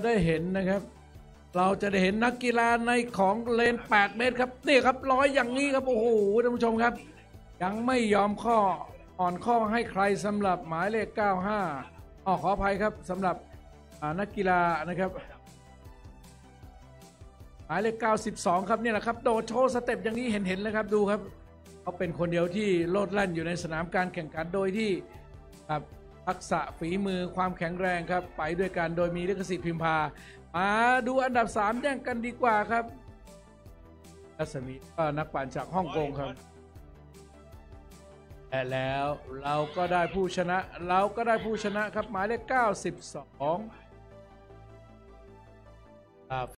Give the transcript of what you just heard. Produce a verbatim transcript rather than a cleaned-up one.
ได้เห็นนะครับเราจะได้เห็นนักกีฬาในของเลนแปดเมตรครับนี่ครับร้อยอย่างนี้ครับโอ้โหท่านผู้ชมครับยังไม่ยอมข้ออ่อนข้อให้ใครสำหรับหมายเลขเก้าสิบห้าอ๋อขออภัยครับสำหรับนักกีฬานะครับหมายเลขเก้าสิบสองครับนี่แหละครับโดดโชว์สเต็ปอย่างนี้เห็นเห็นเลยครับดูครับเขาเป็นคนเดียวที่โลดแล่นอยู่ในสนามการแข่งขันโดยที่ครับทักษะฝีมือความแข็งแรงครับไปด้วยกันโดยมีลิขสิทธิ์พิมพามาดูอันดับสามแย่งกันดีกว่าครับรัศมีก็นักปั่นจากฮ่องกงครับและแล้วเราก็ได้ผู้ชนะเราก็ได้ผู้ชนะครับหมายเลขเก้าสิบสอง